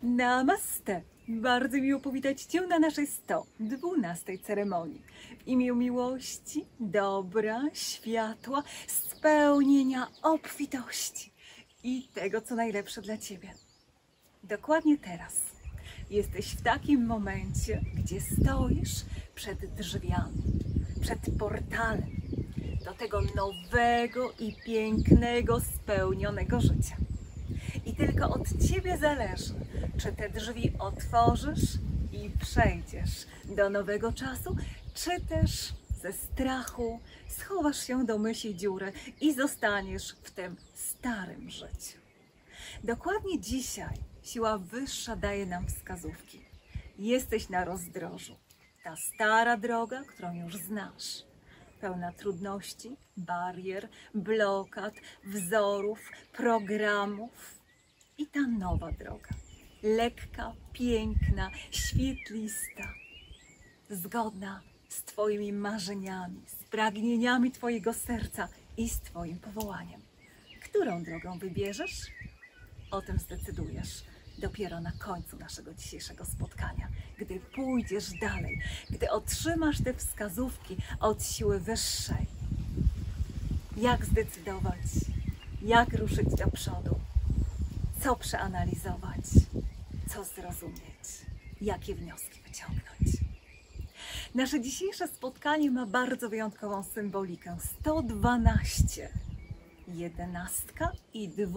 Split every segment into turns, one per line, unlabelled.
Namaste! Bardzo miło powitać Cię na naszej 112 ceremonii. W imię miłości, dobra, światła, spełnienia, obfitości i tego, co najlepsze dla Ciebie. Dokładnie teraz jesteś w takim momencie, gdzie stoisz przed drzwiami, przed portalem do tego nowego i pięknego, spełnionego życia. I tylko od Ciebie zależy, czy te drzwi otworzysz i przejdziesz do nowego czasu, czy też ze strachu schowasz się do mysiej dziury i zostaniesz w tym starym życiu. Dokładnie dzisiaj siła wyższa daje nam wskazówki. Jesteś na rozdrożu. Ta stara droga, którą już znasz, pełna trudności, barier, blokad, wzorów, programów. I ta nowa droga, lekka, piękna, świetlista, zgodna z Twoimi marzeniami, z pragnieniami Twojego serca i z Twoim powołaniem. Którą drogą wybierzesz? O tym zdecydujesz dopiero na końcu naszego dzisiejszego spotkania, gdy pójdziesz dalej, gdy otrzymasz te wskazówki od siły wyższej. Jak zdecydować, jak ruszyć do przodu, co przeanalizować, co zrozumieć, jakie wnioski wyciągnąć. Nasze dzisiejsze spotkanie ma bardzo wyjątkową symbolikę. 112, 11 i 2.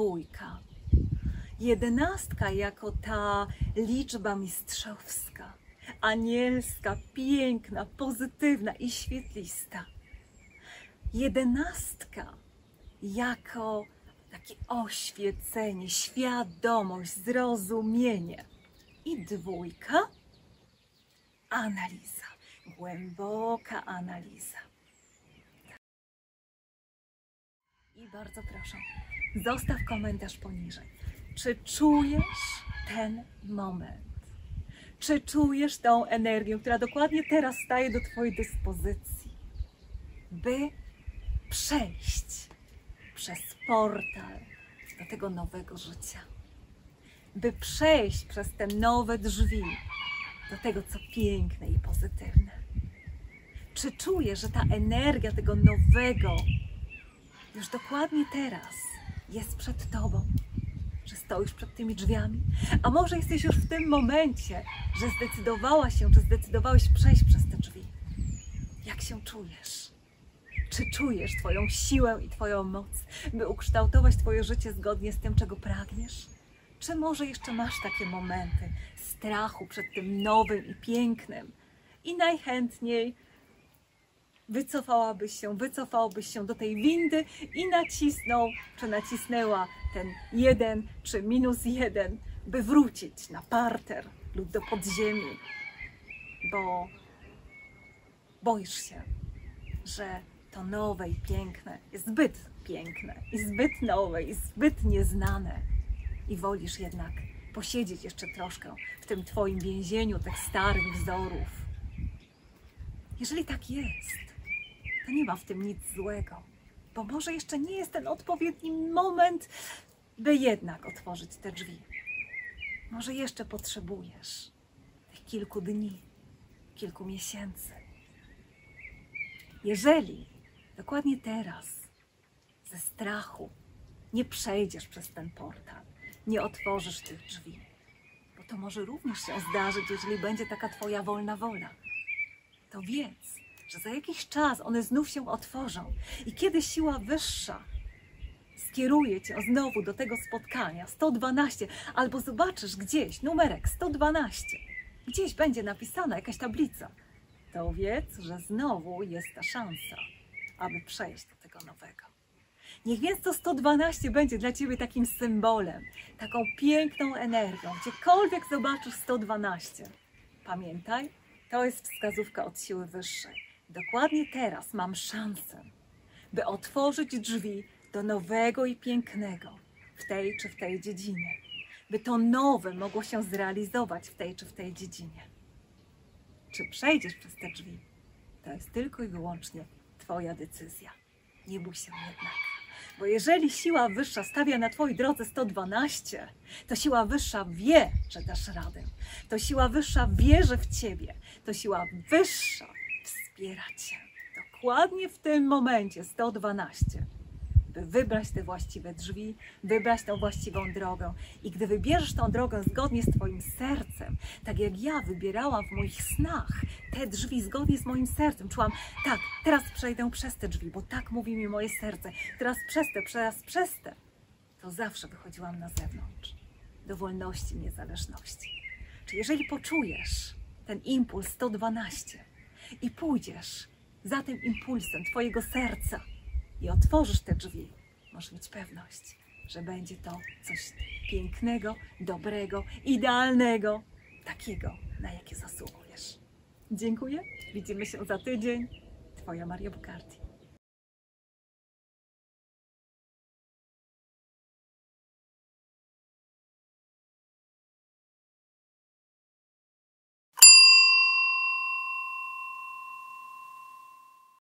11 jako ta liczba mistrzowska, anielska, piękna, pozytywna i świetlista. 11 jako takie oświecenie, świadomość, zrozumienie. I 2 analiza, głęboka analiza. I bardzo proszę, zostaw komentarz poniżej. Czy czujesz ten moment? Czy czujesz tą energię, która dokładnie teraz staje do Twojej dyspozycji, by przejść przez portal do tego nowego życia, by przejść przez te nowe drzwi do tego, co piękne i pozytywne? Czy czujesz, że ta energia tego nowego już dokładnie teraz jest przed Tobą, że stoisz przed tymi drzwiami? A może jesteś już w tym momencie, że zdecydowałaś się, czy zdecydowałeś przejść przez te drzwi? Jak się czujesz? Czy czujesz Twoją siłę i Twoją moc, by ukształtować Twoje życie zgodnie z tym, czego pragniesz? Czy może jeszcze masz takie momenty strachu przed tym nowym i pięknym i najchętniej wycofałbyś się do tej windy i nacisnął, czy nacisnęła ten 1 czy -1, by wrócić na parter lub do podziemi, bo boisz się, że to nowe i piękne jest zbyt piękne i zbyt nowe i zbyt nieznane i wolisz jednak posiedzieć jeszcze troszkę w tym Twoim więzieniu tych starych wzorów. Jeżeli tak jest, to nie ma w tym nic złego, bo może jeszcze nie jest ten odpowiedni moment, by jednak otworzyć te drzwi. Może jeszcze potrzebujesz tych kilku dni, kilku miesięcy. Jeżeli dokładnie teraz ze strachu nie przejdziesz przez ten portal, nie otworzysz tych drzwi, bo to może również się zdarzyć, jeżeli będzie taka Twoja wolna wola, to wiedz, że za jakiś czas one znów się otworzą i kiedy siła wyższa skieruje Cię znowu do tego spotkania 112, albo zobaczysz gdzieś numerek 112, gdzieś będzie napisana jakaś tablica, to wiedz, że znowu jest ta szansa, aby przejść do tego nowego. Niech więc to 112 będzie dla Ciebie takim symbolem, taką piękną energią. Gdziekolwiek zobaczysz 112, pamiętaj, to jest wskazówka od siły wyższej. Dokładnie teraz mam szansę, by otworzyć drzwi do nowego i pięknego w tej czy w tej dziedzinie. By to nowe mogło się zrealizować w tej czy w tej dziedzinie. Czy przejdziesz przez te drzwi? To jest tylko i wyłącznie Twoja decyzja. Nie bój się jednak. Bo jeżeli siła wyższa stawia na twojej drodze 112, to siła wyższa wie, że dasz radę. To siła wyższa wierzy w ciebie. To siła wyższa wspiera cię. Dokładnie w tym momencie 112. By wybrać te właściwe drzwi, wybrać tą właściwą drogę. I gdy wybierzesz tą drogę zgodnie z twoim sercem, tak jak ja wybierałam w moich snach te drzwi zgodnie z moim sercem, czułam, tak, teraz przejdę przez te drzwi, bo tak mówi mi moje serce, teraz przez te, to zawsze wychodziłam na zewnątrz, do wolności, niezależności. Czy jeżeli poczujesz ten impuls 112 i pójdziesz za tym impulsem twojego serca, i otworzysz te drzwi, możesz mieć pewność, że będzie to coś pięknego, dobrego, idealnego, takiego, na jakie zasługujesz. Dziękuję. Widzimy się za tydzień. Twoja Maria Bukarty.